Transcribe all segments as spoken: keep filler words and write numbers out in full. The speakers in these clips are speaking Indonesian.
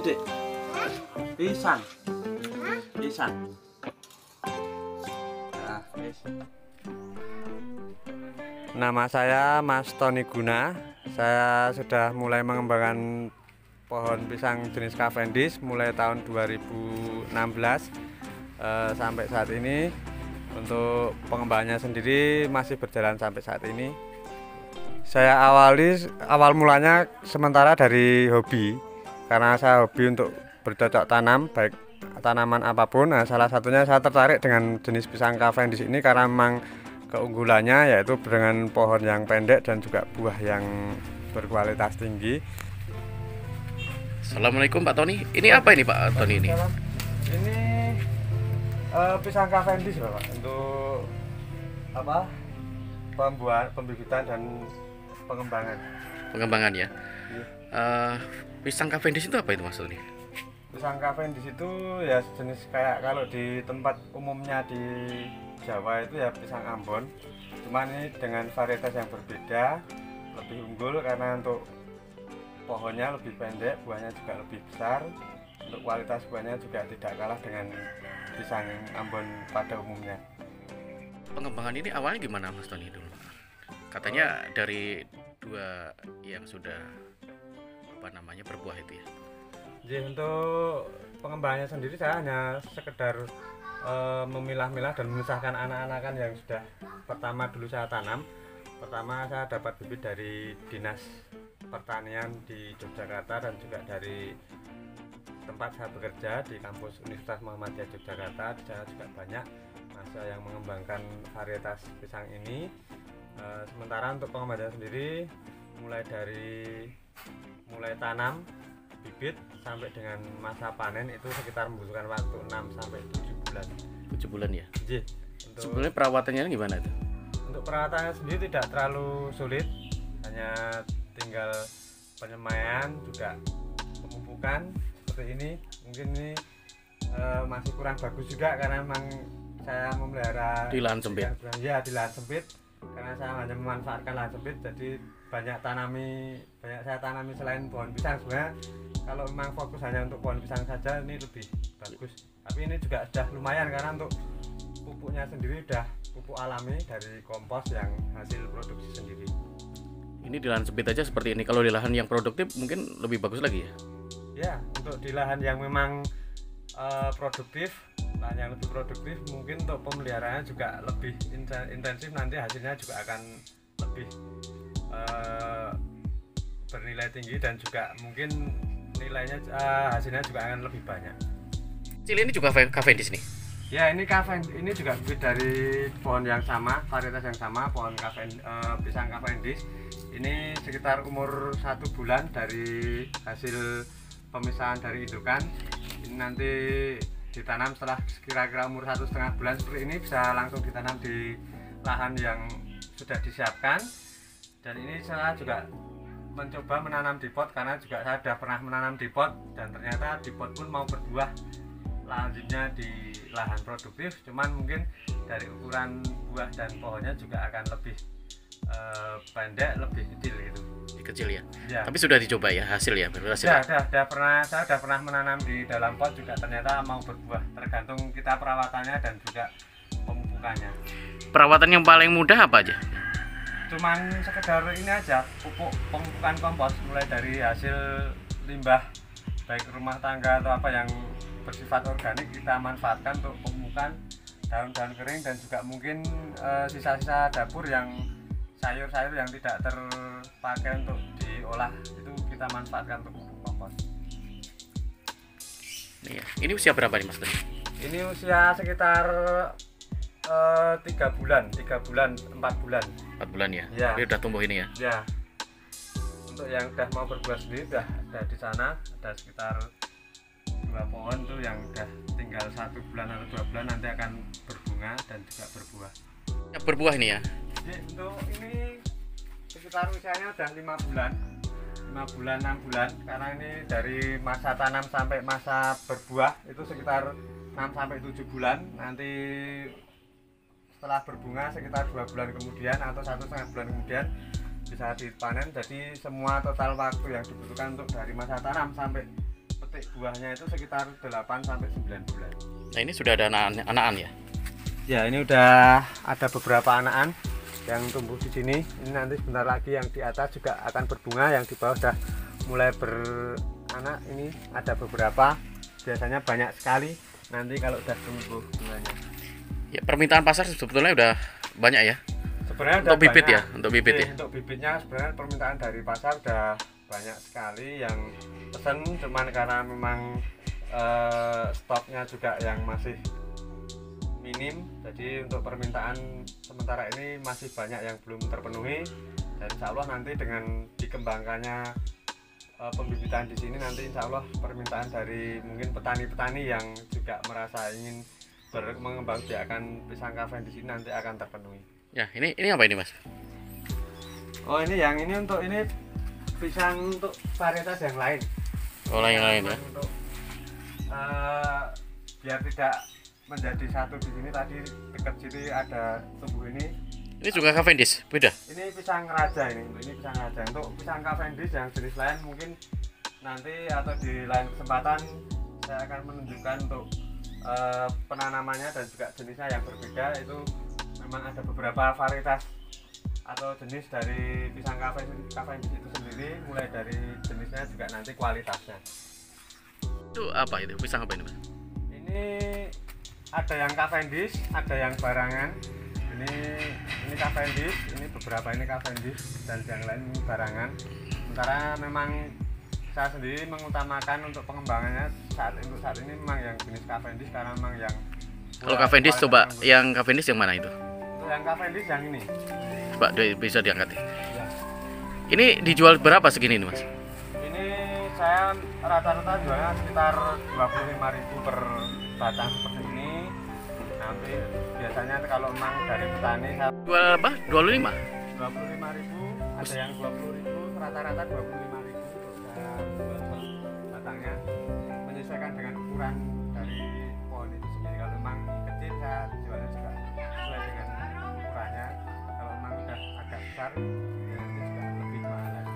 Dik. Pisang. Pisang. Nah, wis. Nama saya Mas Tony Guna. Saya sudah mulai mengembangkan pohon pisang jenis Cavendish mulai tahun dua ribu enam belas eh, sampai saat ini. Untuk pengembangannya sendiri masih berjalan sampai saat ini. Saya awali awal mulanya sementara dari hobi, karena saya hobi untuk bercocok tanam baik tanaman apapun. Nah, salah satunya saya tertarik dengan jenis pisang Cavendish ini karena memang keunggulannya yaitu dengan pohon yang pendek dan juga buah yang berkualitas tinggi. Assalamualaikum Pak Tony. Ini apa ini Pak Tony ini? Ini uh, pisang Cavendish Bapak, untuk apa? Pembuat, pembibitan dan pengembangan. Pengembangan ya. Iya. Uh, pisang Cavendish itu apa itu Mas Tony? Pisang Cavendish itu ya jenis kayak kalau di tempat umumnya di Jawa itu ya pisang Ambon. Cuman ini dengan varietas yang berbeda, lebih unggul karena untuk pohonnya lebih pendek, buahnya juga lebih besar. Untuk kualitas buahnya juga tidak kalah dengan pisang Ambon pada umumnya. Pengembangan ini awalnya gimana Mas Tony dulu? Katanya oh. dari dua yang sudah apa namanya berbuah itu ya. Jadi untuk pengembangannya sendiri saya hanya sekedar e, memilah-milah dan memisahkan anak-anakan yang sudah pertama dulu saya tanam. Pertama saya dapat bibit dari Dinas Pertanian di Yogyakarta dan juga dari tempat saya bekerja di kampus Universitas Muhammadiyah Yogyakarta. Saya juga banyak masa yang mengembangkan varietas pisang ini. E, sementara untuk pengembangan sendiri mulai dari mulai tanam bibit sampai dengan masa panen itu sekitar membutuhkan waktu enam sampai tujuh bulan. tujuh bulan ya? Iya. Untuk sebenarnya perawatannya gimana itu? Untuk perawatannya sendiri tidak terlalu sulit, hanya tinggal penyemaian juga pemupukan seperti ini. Mungkin ini e, masih kurang bagus juga karena memang saya memelihara di lahan sempit. Ya, di lahan sempit. Karena saya hanya memanfaatkan lahan sempit, jadi banyak tanami banyak saya tanami selain pohon pisang. Sebenarnya kalau memang fokus hanya untuk pohon pisang saja ini lebih bagus, tapi ini juga sudah lumayan karena untuk pupuknya sendiri sudah pupuk alami dari kompos yang hasil produksi sendiri. Ini di lahan sempit aja seperti ini. Kalau di lahan yang produktif mungkin lebih bagus lagi ya? Ya, untuk di lahan yang memang uh, produktif, lahan yang lebih produktif, mungkin untuk pemeliharaannya juga lebih intensif, nanti hasilnya juga akan lebih uh, bernilai tinggi dan juga mungkin nilainya uh, hasilnya juga akan lebih banyak. Cili ini juga Cavendish nih? Ya, ini Cavendish, ini juga bibit dari pohon yang sama, varietas yang sama, pohon Cavendish, uh, pisang Cavendish. Ini sekitar umur satu bulan dari hasil pemisahan dari indukan. Ini nanti ditanam setelah kira-kira umur satu setengah bulan seperti ini, bisa langsung ditanam di lahan yang sudah disiapkan. Dan ini saya juga mencoba menanam di pot karena juga saya sudah pernah menanam di pot dan ternyata di pot pun mau berbuah lanjutnya di lahan produktif, cuman mungkin dari ukuran buah dan pohonnya juga akan lebih uh, pendek, lebih kecil gitu. Kecil ya? Ya. Tapi sudah dicoba ya hasil ya? Berhasil? Ya, sudah, sudah pernah, saya sudah pernah menanam di dalam pot juga ternyata mau berbuah, tergantung kita perawatannya dan juga pemupukannya. Perawatan yang paling mudah apa aja? Cuman sekedar ini aja, pupuk pemupukan kompos mulai dari hasil limbah baik rumah tangga atau apa yang bersifat organik kita manfaatkan untuk pemupukan daun-daun kering dan juga mungkin e, sisa-sisa dapur yang sayur-sayur yang tidak terpakai untuk diolah itu kita manfaatkan untuk pupuk kompos. Ini, ya. Ini usia berapa nih Mas? Ini usia sekitar tiga bulan, tiga bulan, empat bulan. empat bulan ya? Ya. Tapi udah tumbuh ini ya? Ya. Untuk yang udah mau berbuah sendiri udah ada di sana, ada sekitar dua pohon tuh yang udah tinggal satu bulan atau dua bulan nanti akan berbunga dan juga berbuah. Ya, berbuah ini ya? Jadi untuk ini sekitar usianya udah lima bulan, lima bulan, enam bulan, karena ini dari masa tanam sampai masa berbuah itu sekitar enam sampai tujuh bulan. Nanti setelah berbunga sekitar dua bulan kemudian atau satu setengah bulan kemudian bisa dipanen. Jadi semua total waktu yang dibutuhkan untuk dari masa tanam sampai petik memetik buahnya itu sekitar delapan sampai sembilan bulan. Nah ini sudah ada anak-anakan ya? Ya ini udah ada beberapa anakan yang tumbuh di sini. Ini nanti sebentar lagi yang di atas juga akan berbunga, yang di bawah sudah mulai beranak. Ini ada beberapa, biasanya banyak sekali nanti kalau udah tumbuh bunganya. Ya permintaan pasar sebetulnya udah banyak ya? Sebenarnya untuk bibit banyak. ya, untuk bibit Oke, ya. Untuk bibitnya sebenarnya permintaan dari pasar udah banyak sekali yang pesen, cuman karena memang uh, stoknya juga yang masih minim, jadi untuk permintaan sementara ini masih banyak yang belum terpenuhi. Dan insya Allah nanti dengan dikembangkannya uh, pembibitan di sini, nanti insya Allah permintaan dari mungkin petani-petani yang juga merasa ingin mengembangbiakan pisang Cavendish di sini nanti akan terpenuhi. Ya ini ini apa ini Mas? Oh ini yang ini untuk ini pisang untuk varietas yang lain. Oh lain lain ya. Untuk uh, biar tidak menjadi satu di sini, tadi dekat sini ada tumbuh ini. Ini juga Cavendish, beda? Ini pisang raja ini, untuk ini pisang raja. Untuk pisang Cavendish yang jenis lain mungkin nanti atau di lain kesempatan saya akan menunjukkan untuk uh, penanamannya dan juga jenisnya yang berbeda. Itu memang ada beberapa varietas atau jenis dari pisang Cavendish itu sendiri, mulai dari jenisnya juga nanti kualitasnya. Itu apa itu? Pisang apa ini Mas? Ini ada yang Cavendish, ada yang barangan. Ini ini Cavendish, ini beberapa ini Cavendish dan yang lain barangan. Sementara memang saya sendiri mengutamakan untuk pengembangannya saat untuk saat ini memang yang jenis Cavendish, karena memang yang kalau Cavendish coba yang Cavendish yang mana itu? Untuk yang Cavendish yang ini. Coba bisa diangkat ya. Ya. Ini dijual berapa segini nih Mas? Ini saya rata-rata jualnya sekitar dua puluh lima ribu per batang seperti ini. Nanti biasanya kalau memang dari petani saya jual apa? dua puluh lima? dua puluh lima ribu, ada yang dua puluh ribu, rata-rata dua puluh lima ribu saya jual per batangnya, menyesuaikan dengan ukuran dari pohon itu sendiri. Kalau memang kecil saya jualnya juga sesuai dengan ukurannya. Kalau memang udah agak besar ya nanti juga lebih mahal lagi.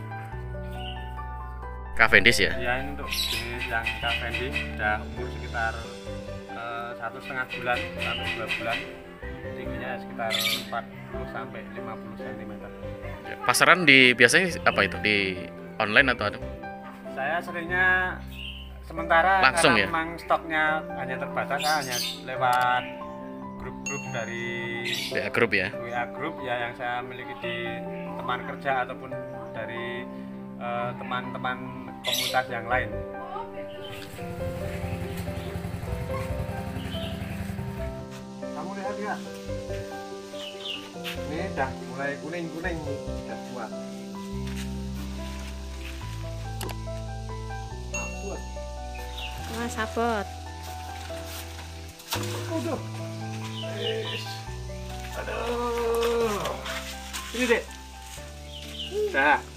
Cavendish ya? Ya ini untuk jenis yang Cavendish sudah umur sekitar uh, satu setengah bulan sampai dua bulan, tingginya sekitar empat puluh sampai lima puluh sentimeter. Pasaran di biasanya apa itu? Di online atau ada? Saya seringnya sementara langsung karena ya? memang stoknya hanya terbatas, saya hanya lewat grup-grup dari W A Group ya? W A Group ya, yang saya miliki di teman kerja ataupun dari uh, teman-teman komunitas yang lain. Kamu lihat ya, ini udah mulai kuning-kuning, udah tua. Abot. Wah, sabot. Aduh. Ish. Aduh. Ini deh. Nah.